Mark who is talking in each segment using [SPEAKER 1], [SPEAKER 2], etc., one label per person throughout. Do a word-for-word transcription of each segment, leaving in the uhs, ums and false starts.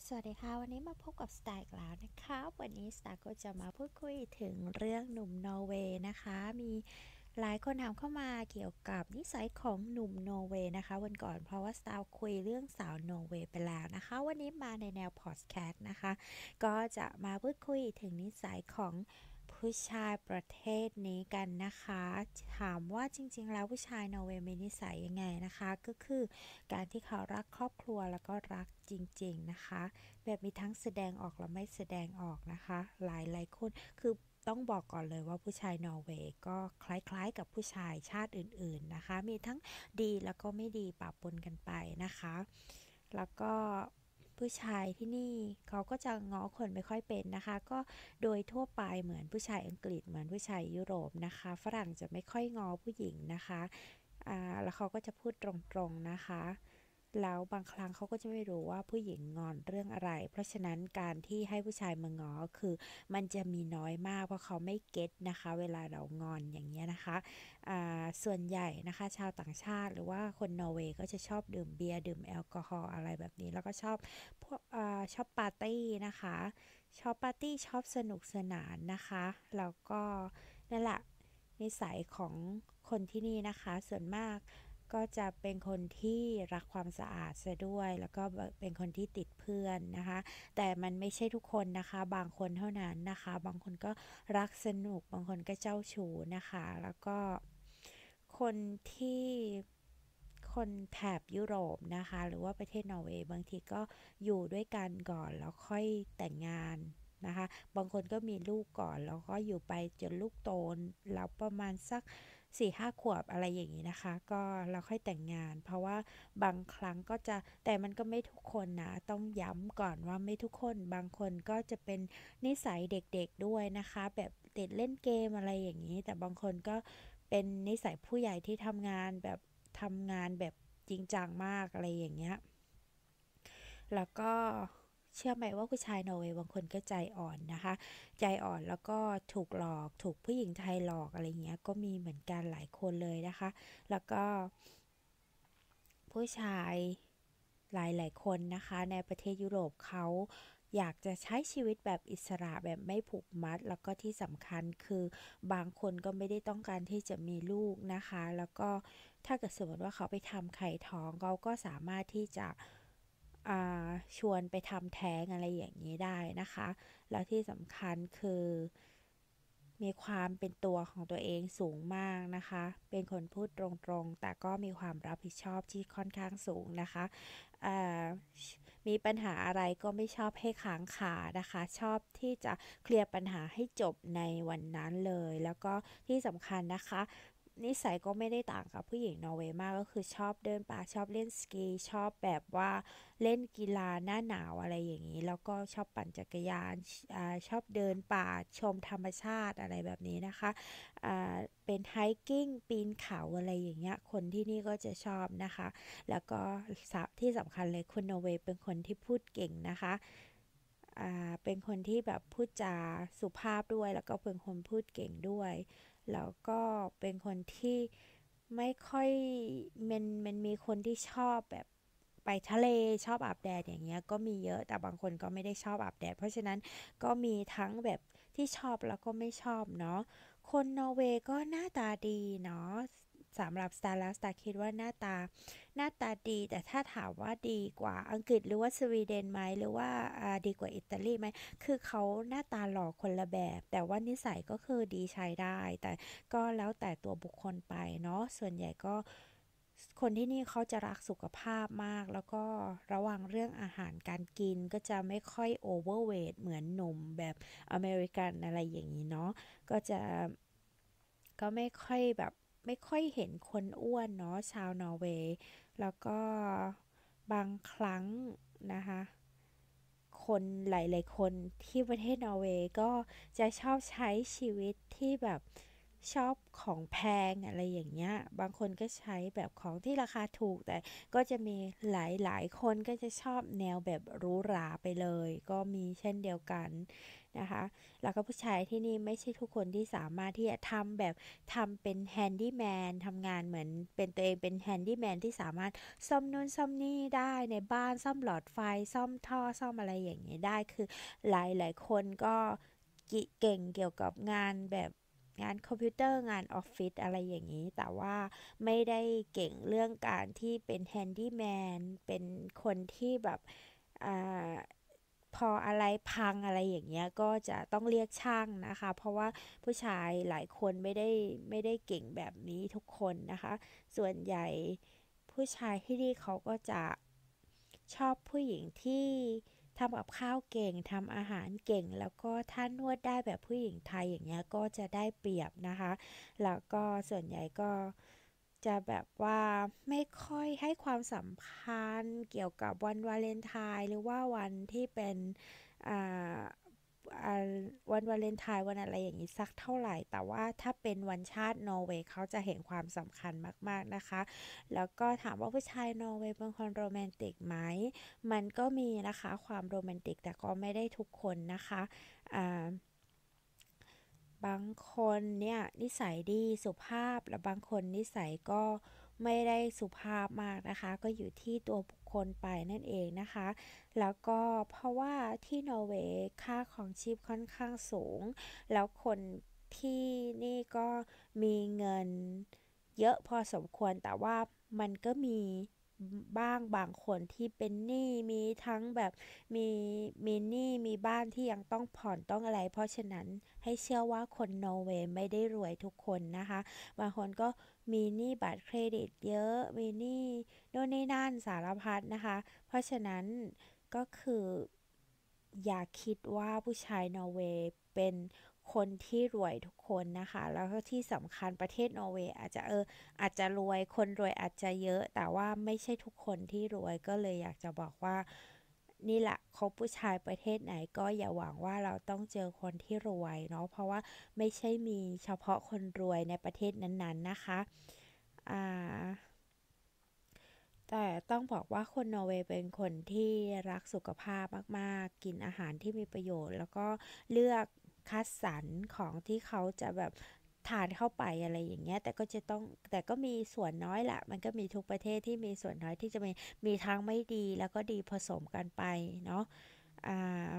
[SPEAKER 1] สวัสดีค่ะวันนี้มาพบกับสไตล์อีกแล้วนะคะวันนี้สไตล์ก็จะมาพูดคุยถึงเรื่องหนุ่มนอร์เวย์นะคะมีหลายคนถามเข้ามาเกี่ยวกับนิสัยของหนุ่มนอร์เวย์นะคะวันก่อนเพราะว่าสไตล์คุยเรื่องสาวนอร์เวย์ไปแล้วนะคะวันนี้มาในแนวพอดแคสต์นะคะก็จะมาพูดคุยถึงนิสัยของผู้ชายประเทศนี้กันนะคะถามว่าจริงๆแล้วผู้ชายนอร์เวย์มีนิสัยยังไงนะคะก็คือการที่เขารักครอบครัวแล้วก็รักจริงๆนะคะแบบมีทั้งแสดงออกและไม่แสดงออกนะคะหลายหลายคนคือต้องบอกก่อนเลยว่าผู้ชายนอร์เวย์ก็คล้ายๆกับผู้ชายชาติอื่นๆนะคะมีทั้งดีแล้วก็ไม่ดีปะปนกันไปนะคะแล้วก็ผู้ชายที่นี่เขาก็จะง้อคนไม่ค่อยเป็นนะคะก็โดยทั่วไปเหมือนผู้ชายอังกฤษเหมือนผู้ชายยุโรปนะคะฝรั่งจะไม่ค่อยง้อผู้หญิงนะคะอ่าแล้วเขาก็จะพูดตรงๆนะคะแล้วบางครั้งเขาก็จะไม่รู้ว่าผู้หญิงงอนเรื่องอะไรเพราะฉะนั้นการที่ให้ผู้ชายมาง้อคือมันจะมีน้อยมากเพราะเขาไม่เก็ตนะคะเวลาเรางอนอย่างเงี้ยนะคะอ่าส่วนใหญ่นะคะชาวต่างชาติหรือว่าคนนอร์เวย์ก็จะชอบดื่มเบียร์ดื่มแอลกอฮอล์อะไรแบบนี้แล้วก็ชอบพวกอ่าชอบปาร์ตี้นะคะชอบปาร์ตี้ชอบสนุกสนานนะคะแล้วก็นั่นแหละนิสัยของคนที่นี่นะคะส่วนมากก็จะเป็นคนที่รักความสะอาดซะด้วยแล้วก็เป็นคนที่ติดเพื่อนนะคะแต่มันไม่ใช่ทุกคนนะคะบางคนเท่านั้นนะคะบางคนก็รักสนุกบางคนก็เจ้าชู้นะคะแล้วก็คนที่คนแถบยุโรปนะคะหรือว่าประเทศนอร์เวย์บางทีก็อยู่ด้วยกันก่อนแล้วค่อยแต่งงานนะคะบางคนก็มีลูกก่อนแล้วก็อยู่ไปจนลูกโตแล้วประมาณสักสี่ห้าขวบอะไรอย่างนี้นะคะก็เราค่อยแต่งงานเพราะว่าบางครั้งก็จะแต่มันก็ไม่ทุกคนนะต้องย้ำก่อนว่าไม่ทุกคนบางคนก็จะเป็นนิสัยเด็กๆด้วยนะคะแบบติดเล่นเกมอะไรอย่างนี้แต่บางคนก็เป็นนิสัยผู้ใหญ่ที่ทำงานแบบทำงานแบบจริงจังมากอะไรอย่างเงี้ยแล้วก็เชื่อไหมว่าผู้ชายนอร์เวย์บางคนก็ใจอ่อนนะคะใจอ่อนแล้วก็ถูกหลอกถูกผู้หญิงไทยหลอกอะไรเงี้ยก็มีเหมือนกันหลายคนเลยนะคะแล้วก็ผู้ชายหลายๆคนนะคะในประเทศยุโรปเขาอยากจะใช้ชีวิตแบบอิสระแบบไม่ผูกมัดแล้วก็ที่สำคัญคือบางคนก็ไม่ได้ต้องการที่จะมีลูกนะคะแล้วก็ถ้าเกิดสมมติว่าเขาไปทำไข่ท้องเขาก็สามารถที่จะ ชวนไปทำแท้งอะไรอย่างนี้ได้นะคะแล้วที่สำคัญคือมีความเป็นตัวของตัวเองสูงมากนะคะเป็นคนพูดตรงๆแต่ก็มีความรับผิดชอบที่ค่อนข้างสูงนะคะมีปัญหาอะไรก็ไม่ชอบให้ค้างคานะคะชอบที่จะเคลียร์ปัญหาให้จบในวันนั้นเลยแล้วก็ที่สำคัญนะคะนิสัยก็ไม่ได้ต่างกับผู้หญิงนอร์เวย์มากก็คือชอบเดินป่าชอบเล่นสกีชอบแบบว่าเล่นกีฬาหน้าหนาวอะไรอย่างนี้แล้วก็ชอบปั่นจักรยานอาชอบเดินป่าชมธรรมชาติอะไรแบบนี้นะคะอ่าเป็นไฮกิ้งปีนเขาอะไรอย่างเงี้ยคนที่นี่ก็จะชอบนะคะแล้วก็ที่สำคัญเลยคนนอร์เวย์เป็นคนที่พูดเก่งนะคะอ่าเป็นคนที่แบบพูดจาสุภาพด้วยแล้วก็เป็นคนพูดเก่งด้วยแล้วก็เป็นคนที่ไม่ค่อยมันมันมีคนที่ชอบแบบไปทะเลชอบอาบแดดอย่างเงี้ยก็มีเยอะแต่บางคนก็ไม่ได้ชอบอาบแดดเพราะฉะนั้นก็มีทั้งแบบที่ชอบแล้วก็ไม่ชอบเนาะคนนอร์เวย์ก็หน้าตาดีเนาะสำหรับสตาร์แล้วสตาร์คิดว่าหน้าตาหน้าตาดีแต่ถ้าถามว่าดีกว่าอังกฤษหรือว่าสวีเดนไหมหรือว่าดีกว่าอิตาลีไหมคือเขาหน้าตาหล่อคนละแบบแต่ว่านิสัยก็คือดีใช้ได้แต่ก็แล้วแต่ตัวบุคคลไปเนาะส่วนใหญ่ก็คนที่นี่เขาจะรักสุขภาพมากแล้วก็ระวังเรื่องอาหารการกินก็จะไม่ค่อยโอเวอร์เวทเหมือนหนุ่มแบบอเมริกันอะไรอย่างนี้เนาะก็จะก็ไม่ค่อยแบบไม่ค่อยเห็นคนอ้วนเนาะชาวนอร์เวย์แล้วก็บางครั้งนะคะคนหลายๆคนที่ประเทศนอร์เวย์ก็จะชอบใช้ชีวิตที่แบบชอบของแพงอะไรอย่างเงี้ยบางคนก็ใช้แบบของที่ราคาถูกแต่ก็จะมีหลายๆคนก็จะชอบแนวแบบหรูหราไปเลยก็มีเช่นเดียวกันนะคะแล้วก็ผู้ชายที่นี่ไม่ใช่ทุกคนที่สามารถที่จะทำแบบทำเป็นแฮนดี้แมนทำงานเหมือนเป็นตัวเองเป็นแฮนดี้แมนที่สามารถซ่อมนู่นซ่อมนี่ได้ในบ้านซ่อมหลอดไฟซ่อมท่อซ่อมอะไรอย่างเงี้ยได้คือหลายๆคนก็เก่งเกี่ยวกับงานแบบงานคอมพิวเตอร์งานออฟฟิศอะไรอย่างนี้แต่ว่าไม่ได้เก่งเรื่องการที่เป็นแฮนดี้แมนเป็นคนที่แบบอ่า พออะไรพังอะไรอย่างเงี้ยก็จะต้องเรียกช่างนะคะเพราะว่าผู้ชายหลายคนไม่ได้ไม่ได้เก่งแบบนี้ทุกคนนะคะส่วนใหญ่ผู้ชายที่นี่เขาก็จะชอบผู้หญิงที่ทำกับข้าวเก่งทำอาหารเก่งแล้วก็ถ้านวดได้แบบผู้หญิงไทยอย่างเงี้ยก็จะได้เปรียบนะคะแล้วก็ส่วนใหญ่ก็จะแบบว่าไม่ค่อยให้ความสำคัญเกี่ยวกับวันวาเลนไทน์หรือว่าวันที่เป็น อ่าอ่าวันวาเลนไทน์วันอะไรอย่างนี้สักเท่าไหร่แต่ว่าถ้าเป็นวันชาตินอร์เวย์เขาจะเห็นความสำคัญมากๆนะคะแล้วก็ถามว่าผู้ชายนอร์เวย์เป็นคนโรแมนติกไหมมันก็มีนะคะความโรแมนติกแต่ก็ไม่ได้ทุกคนนะคะอ่า บางคนเนี่ยนิสัยดีสุภาพและบางคนนิสัยก็ไม่ได้สุภาพมากนะคะก็อยู่ที่ตัวบุคคลไปนั่นเองนะคะแล้วก็เพราะว่าที่นอร์เวย์ค่าของชีพค่อนข้างสูงแล้วคนที่นี่ก็มีเงินเยอะพอสมควรแต่ว่ามันก็มีบ้างบางคนที่เป็นหนี้มีทั้งแบบมีมีหนี้มีบ้านที่ยังต้องผ่อนต้องอะไรเพราะฉะนั้น ให้เชื่อว่าคนนอร์เวย์ไม่ได้รวยทุกคนนะคะบางคนก็มีหนี้บัตรเครดิตเยอะมีหนี้โน่นนี่นั่นสารพัดนะคะเพราะฉะนั้นก็คืออย่าคิดว่าผู้ชายนอร์เวย์เป็นคนที่รวยทุกคนนะคะแล้วก็ที่สำคัญประเทศนอร์เวย์อาจจะเอออาจจะรวยคนรวยอาจจะเยอะแต่ว่าไม่ใช่ทุกคนที่รวยก็เลยอยากจะบอกว่า นี่แหละคบผู้ชายประเทศไหนก็อย่าหวังว่าเราต้องเจอคนที่รวยเนาะเพราะว่าไม่ใช่มีเฉพาะคนรวยในประเทศนั้นๆนะคะอ่าแต่ต้องบอกว่าคนนอร์เวย์เป็นคนที่รักสุขภาพมากๆกินอาหารที่มีประโยชน์แล้วก็เลือกคัดสรรของที่เขาจะแบบทานเข้าไปอะไรอย่างเงี้ยแต่ก็จะต้องแต่ก็มีส่วนน้อยแหละมันก็มีทุกประเทศที่มีส่วนน้อยที่จะมีมีทั้งไม่ดีแล้วก็ดีผสมกันไปเนาะ อ่า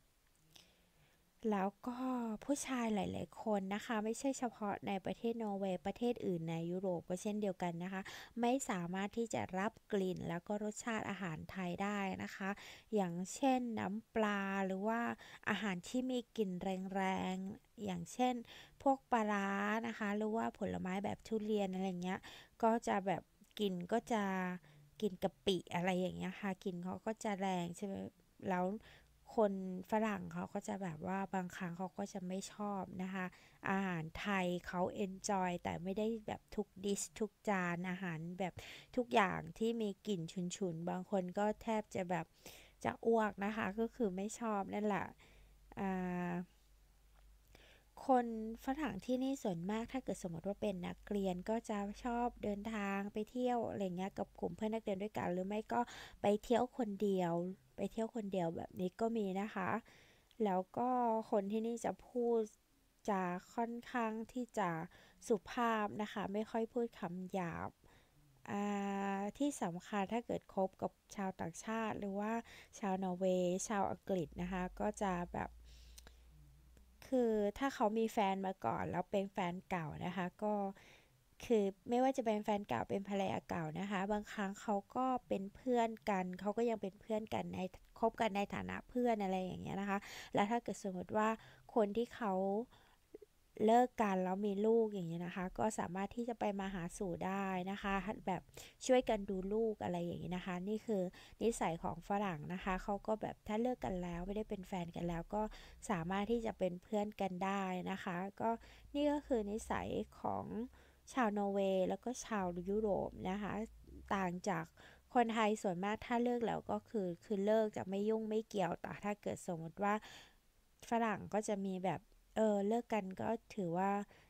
[SPEAKER 1] แล้วก็ผู้ชายหลายๆคนนะคะไม่ใช่เฉพาะในประเทศนอร์เวย์ประเทศอื่นในยุโรปก็เช่นเดียวกันนะคะไม่สามารถที่จะรับกลิ่นแล้วก็รสชาติอาหารไทยได้นะคะอย่างเช่นน้ำปลาหรือว่าอาหารที่มีกลิ่นแรงๆอย่างเช่นพวกปลาร้านะคะหรือว่าผลไม้แบบทุเรียนอะไรเงี้ยก็จะแบบกลิ่นก็จะกลิ่นกะปิอะไรอย่างเงี้ยค่ะกลิ่นเขาก็จะแรงใช่ไหมแล้ว คนฝรั่งเขาก็จะแบบว่าบางครั้งเขาก็จะไม่ชอบนะคะอาหารไทยเขาเอนจอยแต่ไม่ได้แบบทุกดิชทุกจานอาหารแบบทุกอย่างที่มีกลิ่นฉุนๆบางคนก็แทบจะแบบจะอ้วกนะคะก็คือไม่ชอบนั่นแหละอ่า คนฝรั่งที่นี่ส่วนมากถ้าเกิดสมมติว่าเป็นนักเรียนก็จะชอบเดินทางไปเที่ยวอะไรเงี้ยกับกลุ่มเพื่อนนักเรียนด้วยกันหรือไม่ก็ไปเที่ยวคนเดียวไปเที่ยวคนเดียวแบบนี้ก็มีนะคะแล้วก็คนที่นี่จะพูดจะค่อนข้างที่จะสุภาพนะคะไม่ค่อยพูดคำหยาบอ่าที่สำคัญถ้าเกิดคบกับชาวต่างชาติหรือว่าชาวนอร์เวย์ชาวอังกฤษนะคะก็จะแบบ คือถ้าเขามีแฟนมาก่อนแล้วเป็นแฟนเก่านะคะก็คือไม่ว่าจะเป็นแฟนเก่าเป็นภรรยาเก่านะคะบางครั้งเขาก็เป็นเพื่อนกันเขาก็ยังเป็นเพื่อนกันในคบกันในฐานะเพื่อนอะไรอย่างเงี้ยนะคะแล้วถ้าเกิดสมมติว่าคนที่เขาเลิกกันแล้วมีลูกอย่างเงี้ยนะคะก็สามารถที่จะไปมาหาสู่ได้นะคะแบบช่วยกันดูลูกอะไรอย่างเงี้ยนะคะนี่คือนิสัยของฝรั่งนะคะเขาก็แบบถ้าเลิกกันแล้วไม่ได้เป็นแฟนกันแล้วก็ สามารถที่จะเป็นเพื่อนกันได้นะคะก็นี่ก็คือนิสัยของชาวนอร์เวย์แล้วก็ชาวยุโรปนะคะต่างจากคนไทยส่วนมากถ้าเลิกแล้วก็คือคือเลิกจะไม่ยุ่งไม่เกี่ยวแต่ถ้าเกิดสมมติว่าฝรั่งก็จะมีแบบเออเลิกกันก็ถือว่า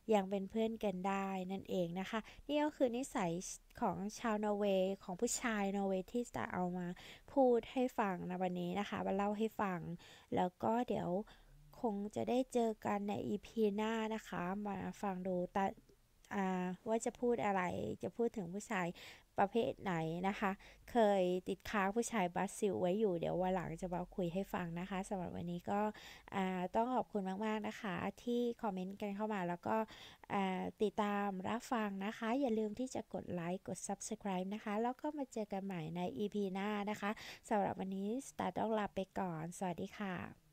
[SPEAKER 1] ยังเป็นเพื่อนกันได้นั่นเองนะคะนี่ก็คือนิสัยของชาวนอร์เวย์ของผู้ชายนอร์เวย์ที่จะเอามาพูดให้ฟังในวันนี้นะคะมาเล่าให้ฟังแล้วก็เดี๋ยวคงจะได้เจอกันใน อี พี หน้านะคะมาฟังดูตาว่าจะพูดอะไรจะพูดถึงผู้ชายประเภทไหนนะคะเคยติดค้างผู้ชายบราซิลไว้อยู่เดี๋ยววันหลังจะมาคุยให้ฟังนะคะสำหรับวันนี้ก็ต้องขอบคุณมากๆนะคะที่คอมเมนต์กันเข้ามาแล้วก็ติดตามรับฟังนะคะอย่าลืมที่จะกดไลค์กด ซับสไครบ์ นะคะแล้วก็มาเจอกันใหม่ใน อี พี หน้านะคะสำหรับวันนี้สตาร์ต้องลาไปก่อนสวัสดีค่ะ